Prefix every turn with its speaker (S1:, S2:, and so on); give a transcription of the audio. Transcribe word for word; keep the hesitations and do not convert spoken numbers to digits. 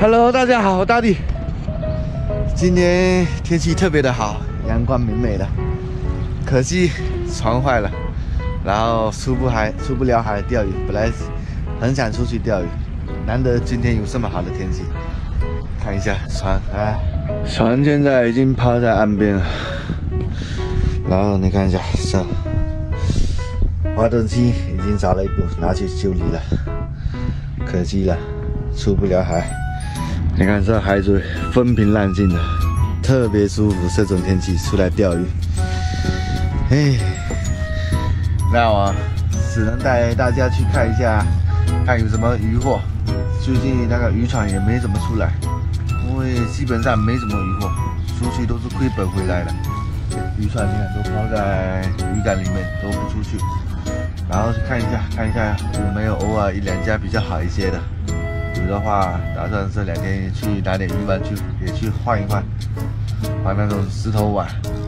S1: Hello， 大家好，我大地。今天天气特别的好，阳光明媚的。可惜船坏了，然后出不海，出不了海钓鱼。本来很想出去钓鱼，难得今天有这么好的天气。看一下船，哎，船现在已经抛在岸边了。然后你看一下，这发动机已经少了一部，拿去修理了。可惜了，出不了海。 你看这海水风平浪静的，特别舒服。这种天气出来钓鱼，哎，那我只能带大家去看一下，看有什么渔获。最近那个渔船也没怎么出来，因为基本上没什么渔获，出去都是亏本回来的。渔船你看都抛在渔港里面，都不出去。然后去看一下，看一下有没有偶尔一两家比较好一些的。 有的话，打算这两天去拿点鱼丸去，也去换一换，换那种石头碗，